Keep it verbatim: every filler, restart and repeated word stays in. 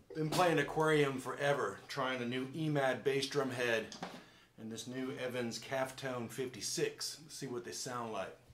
Been playing aquarium forever, trying the new E M A D bass drum head and this new Evans Calftone fifty-six. Let's see what they sound like.